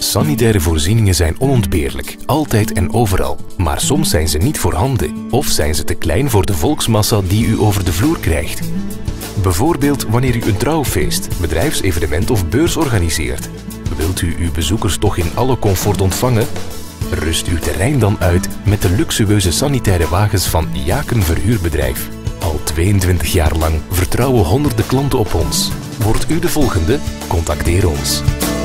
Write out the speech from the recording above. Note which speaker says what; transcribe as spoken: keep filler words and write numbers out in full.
Speaker 1: Sanitaire voorzieningen zijn onontbeerlijk, altijd en overal. Maar soms zijn ze niet voorhanden of zijn ze te klein voor de volksmassa die u over de vloer krijgt. Bijvoorbeeld wanneer u een trouwfeest, bedrijfsevenement of beurs organiseert. Wilt u uw bezoekers toch in alle comfort ontvangen? Rust uw terrein dan uit met de luxueuze sanitaire wagens van Jaken Verhuurbedrijf. Al tweeëntwintig jaar lang vertrouwen honderden klanten op ons. Wordt u de volgende? Contacteer ons.